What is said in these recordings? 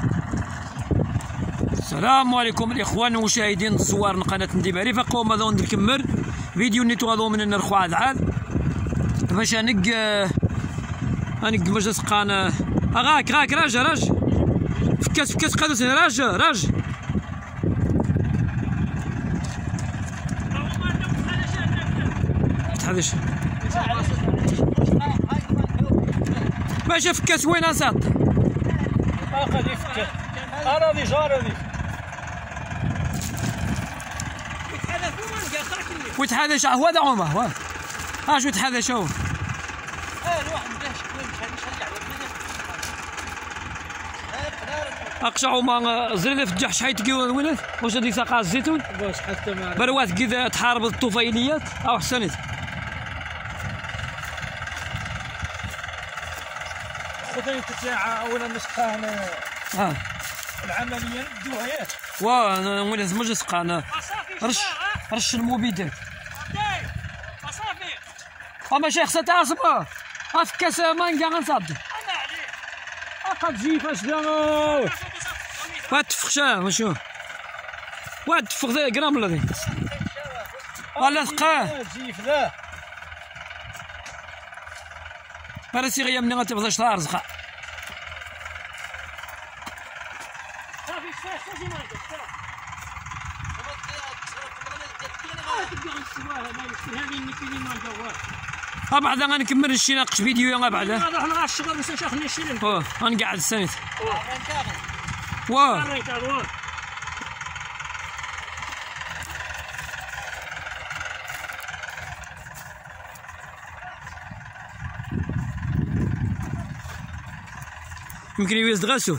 السلام عليكم الاخوان المشاهدين الصور قناه نديماري. فقوم هذا نكمل فيديو نيتو هذا من نرخو عاد باش انق مجلس قان غاك راج فكاس قادوس راج تحدش ماشي فكاس وين اصاط غادي يفكر راضي جاري ويتحدش هو هذا عمر شو يتحدش هو الواحد باش اقشعوا ما زرينا في الجح شحال تقيون الولاد واش هذيك ساقع الزيتون واش حتى ما بروات كذا تحارب الطفيليات او حسنت خذني تاع اولا مسقان العمليه ندوها ياك ولاد مجلس قان رش المبيدات صافي اما شيخ ستعصب افكاس مانكا غنصدي انا عليك قد جي فاش دانو واتفخشا وشو واتفخ ذا قرام ذي ولا ثقاه جيف لا فرسي غيا مني غتبدا شهر رزقه صافي شتي ما بعدا غنكمل الشي ناقش فيديو بعدا نروح نغا الشغل باش نشوف نشري غنقعد السنت يمكن يوزد غاسول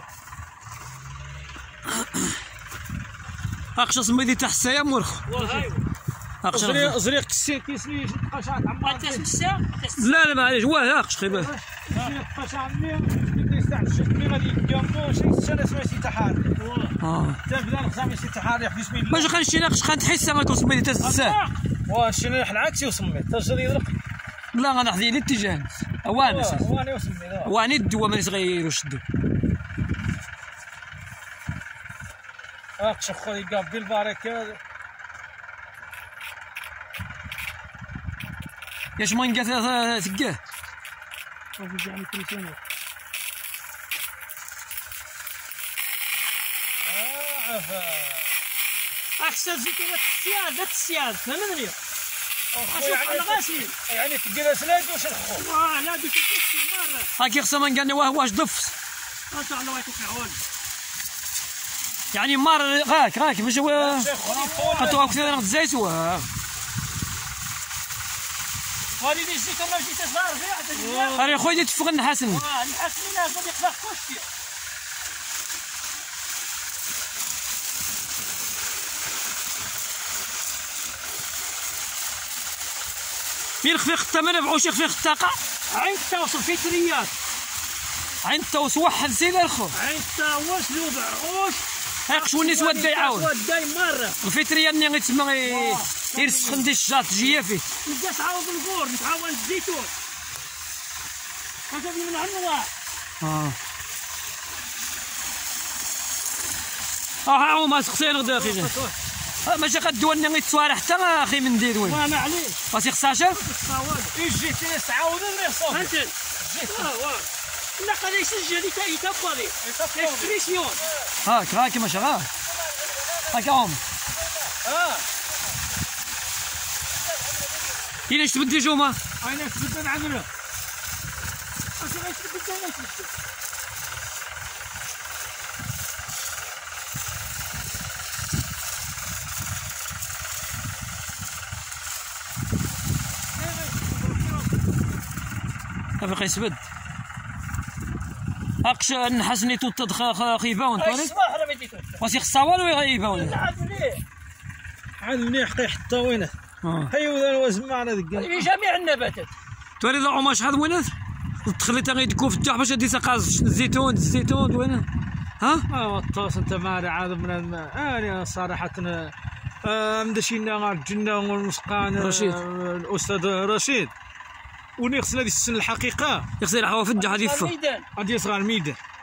اقشا سميدي تحت السايا مرخ زريق كيسني قشعة عمار انت تسا لا معليش اقش خيبه قشعة عمير بدي يستعجل مي غادي يقامو شي سنه سميتي تحاري تبدا الخامس تحاري بسم الله باش غنشي ناقش غنتحس غنكون سميدي تسا شي نروح العكسي وسميت تجري يضرق لا غنحذي الاتجاه اوانس واني وسمي واني الدوا مانيش غير شدو اقش خويا قاب بالبركه ياش ما نقاس تقاه يعني كريسيون عفا احسن زيتونه السياد فهمتني اشوف على غاسي يعني تقيل سلاد واش الخو لا دوك مره هاكي خصنا ما نقالني واش ضفس اطلع الله يعطيك العون يعني مار غاك باش هو حطوا اكثر الزيت هادي دي الزيتون ما جيت صغار فيها هاني خويا تفغ النحاسن النحاسن غادي يقدر كلشي فين خفيق الثمن بعوش خفيق الطاقه عين توصل فطريات عين توصل واحد سيدي الخو عين تاوش لو بعوش هاقش ونيس وداي عاود وداي مره الفطريه اللي غيتسمى يرسخن دي الشجار تجي فيه نبدا تعاود الغور نتعاون الزيتون كتبني من النواع ها ما سقسين غدا اخي ماشي قدوني غيتصوار حتى اخي من دير وين وانا عليك واسي خساشر جيتي تعاود غير صافي انت جيت لا قال يسجل يتبري اكسبريسيون هاك ماشي هاك إلا تبدل جوما أنا تبدل عمله أبقى يسبد أقش نحسني توت خيباون طاري واسي خصاوال ولا غيباون عاد مليح حتى وينه هيا وزن معنا جميع النباتات تولي ضاعوا ما شحال وينه تخليتها غيدكو في الجح باش هادي ساقا الزيتون وينه الطاس انت ماري عاد من انا صراحه مدشينا الجنه والمسقان الاستاذ رشيد وني خصنا هذه السنه الحقيقه يخصنا الحوافد غادي يفا غادي يصغر الميدان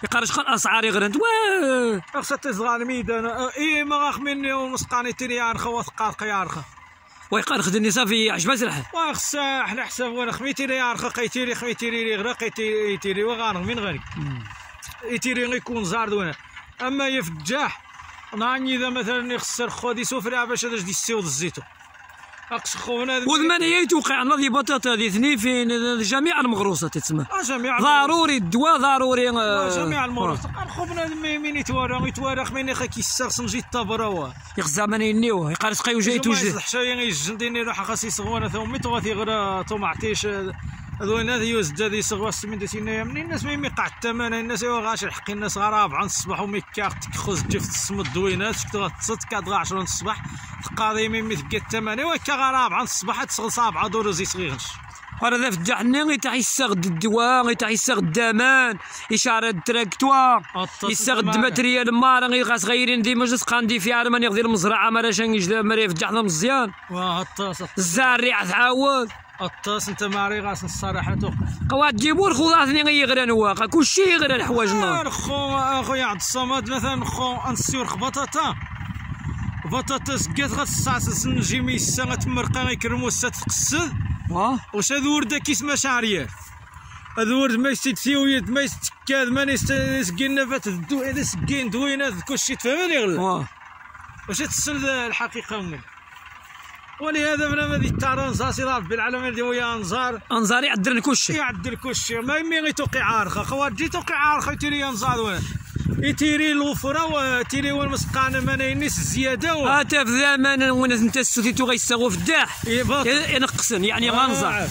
يقارش خل اسعار يغرنت واه خاصها تصغر الميدان ما غاخ مني ومسقاني تيري يارخه وثقات يارخه ويقال خدني صافي عجبات الحال وخص على حساب وانا خميتيري يارخه قيتيري خميتيري غرا قيتيري وغانغ من غيرك يتيري غيكون زار دونا اما يفجاح ناني اذا مثلا يخسر خودي سفرة باش هذا جدي السيود الزيتو اقص خونا والمانيه يتوقع نظي بطاطا هذه اثنين في جميع المغروسات تسمى جميع ضروري الدواء ضروري جميع المغروسات خو بنادم مين يتوارى مين خا كيسترسم جيت طابراوا يخزع من ينيوه يقارس قايو جاي توجد الحشايه غيجنديني روح خاصي صغوانه ثم تواتي غير طمعتيش هذوين هذا يوزد هذه صغواس من دسينا من الناس ما يقع الثمن الناس غاش الحق الناس غراب عن الصباح وميكاك تخز جفت الصمد دوينات تصد كادغا 10 الصباح تقاضي من مثل الثمن وكا غراب عن الصباح تسغل صابعه دور زي صغيرش هذا في الجحني غيتاع يستغد الدواء غيتاع يستغد الدمان يشار التراكتوار يستغد ماتريال مار غيغاس غيرين ديما جس قاندي في عالم يغدي المزرعه مالاشان يجلب مري في الجحنه مزيان الزارع تعاود الطاس انت ماري غاس الصراحه قواد جيبوا الخضاثني غيغران واقع كلشي يغران حوايجنا اخويا عبد الصمد مثلا خو انسيور بطاطا بطاطس قات غتصاص نجي ميسا غتمرقا غيكرمو السا تقصد واش هاد ورده كيس مشاريع هاد ورد ما يستيويد ما يستكاد ما يسكين فات الدو هذا سكين دوينات كلشي تفهمني غير واش تسند الحقيقه من ولهذا بنا هذه التارنزا سي ربي العالمين ديال ويا انزار يعدل كلشي يعدل كلشي ما يمي غيتوقع عارخه خوات جي توقع عارخه يتيري انزار وين يتيري الوفره وتيري والمسقانه ما نينيس الزياده في زمان وين انت السوتيتو غيستغوا في الداح ينقصن يعني غنزار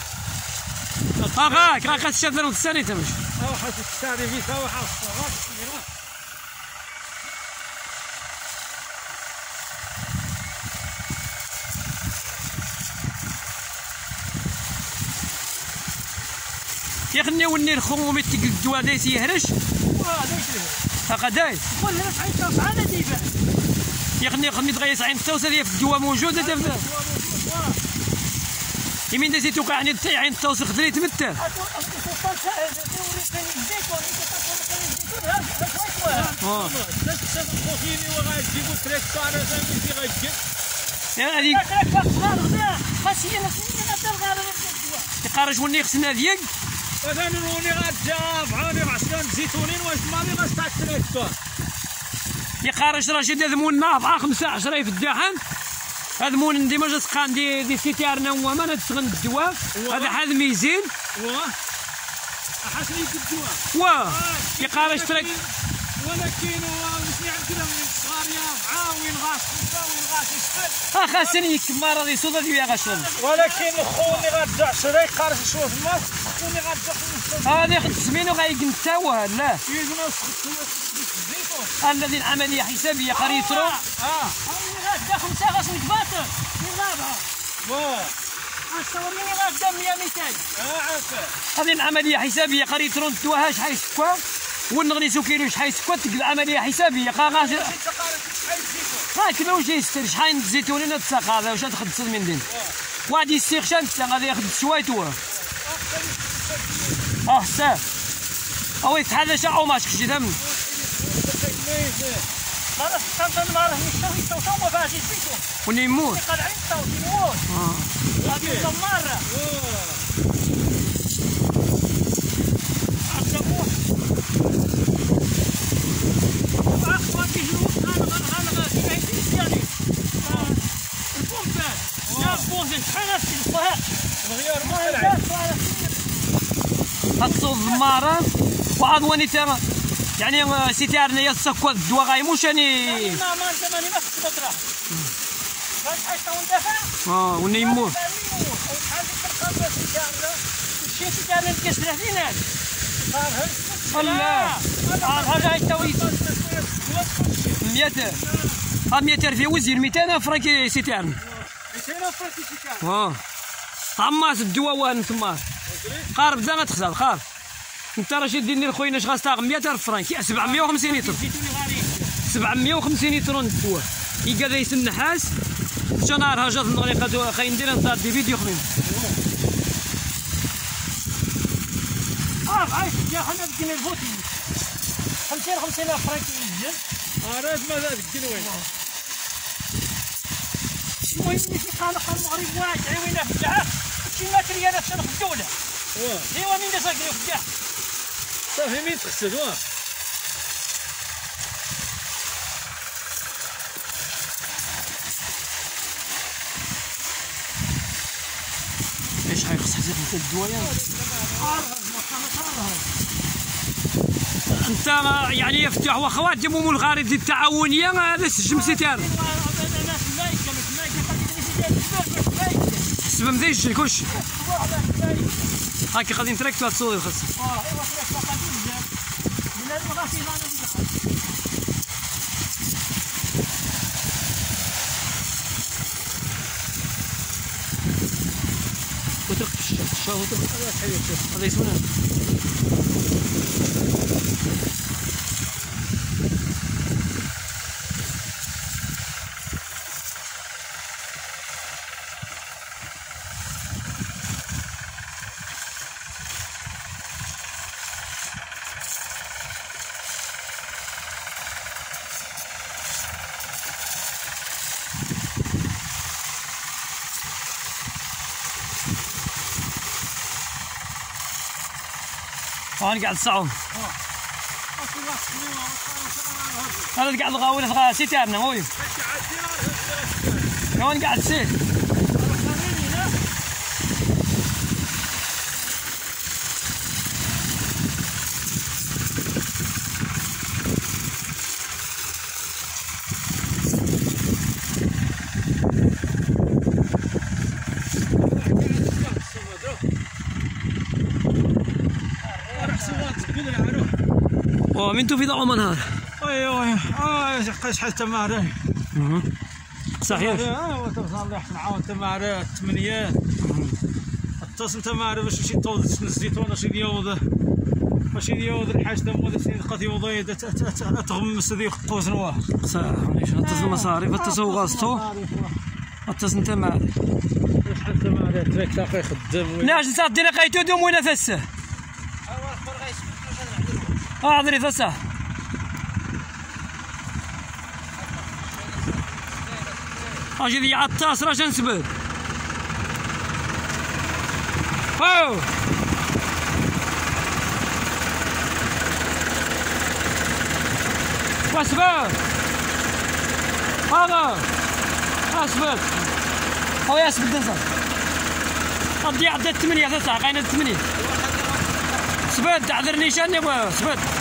غاك تشاف له الثاني تمش حاس الثاني في سوا حاس يخني وني الخوم يتقل الدواء دايس يهرش هكذا قول لنا صحيح على ديبان يخني خميت غيس عين التوسه ديال الدواء موجوده تبدا يمين دازي توقعني عين التوسه خدري تمتع يقارش وني خصنا ديك مثلا وني غتجاب عاني عشان زيتونين واش مالي غتاع التراكتور يقارش رشيد هذمون 4 15 في الدحن هذمون ديما جا سقان دي سيتيارنا هو ما تسغن الدواء هذا حد ميزين حسني الدواء يقارش تراك ولكن ماشي عندنا من الصغاريه عاوين غاش وين غاش يشحال خاصني كما راضي صودا ديال غاشن ولكن خوني غتدع شري قارش شوف الماء خوني غتدع هذا خد سمينو غايقن تا واه لا الذي العمليه حسابيه قريترو غتدع 5 غاش نكباطر في الرابعه الصوريني غدا 100 200 عافاك هذه العمليه حسابيه قريترو ندوها شحال سكوا ونغنيسو كيلو شحال سكوا تقل العمليه حسابيه غاش كيما واش يستر شحال الزيتونين تساق هذا واش تخدص من دين واحد يسيخ شمس غادي ياخذ شويه هو سا او يتحدى شا او ماش كشي ثمن ما كنت ما راه يستوي تو ما باش يزيدو وني يموت قلعين تو يموت غادي مره هتصوب الزمارة وعاد وني تما يعني سيتيارنا يا السكوا الدواء غايموش يعني ما انت ماني ما خصك تطرح غتحس وندافع وني يموت شحال ديك الخبره سيتيارنا شي سيتيارنا كيسرح فينا لا هذا يستوي 100,000 يوزن 200,000 فرنك سيتيارنا 200,000 فرنك سيتيارنا طماس الدواء وان تما قارب زعما تخزر خاف انت راه دير لي خويا اش غاستاغ 100,000 فرنك 750 لتر 750 لتر الدواء يقدر يسن النحاس شنو نهار هاجات الغريقه خاي ندير نصاد دي فيديو خمين عايش يا حنا بدينا الفوتي 50,000 فرنك ينزل. راه ماذا ذاك وين؟ المهم نتقالق المغرب واقع وين في الدعاء شي ماتريالات تنخدو له. ايوا مين داز هكذا في الدعاء؟ صافي مين تخسد ايش حيخص حسيت انت الدوايا؟ انت يعني يفتح واخوات جابوا من الغريض التعاونيه هذا السجم سيتار حسب مزيج كلشي هاكي غادي نتركتو هاد الصوري خاص وترك الشهر هذا يسمونه هاني قاعد الصعون هذا قاعد الغاوي سيتارنا وين هاني قاعد سير من تو في ضوء منهار ايوا شحال تمارين صحيح توصل لي حسن عاون تمارين 8 اتصل تمارين باش نمشي طوض الزيتون ماشي ديوض الحاج تمود سين قد يوضي تغمس ذي قوس نواه صح ماشي اتصل المصاريف اتصل غاصتو اتصل انت معاه شحال تمارين تريك تاقي خدام ناش نسات دينا قايتو دوم وين فسه اعذري فسه اجي ذي عطاس راش نسبب واو واسباب هذا اسباب هو يسبب دزا قد يعدى 8 9 قاينه 8 سبت تعذرني شاني ابو سبت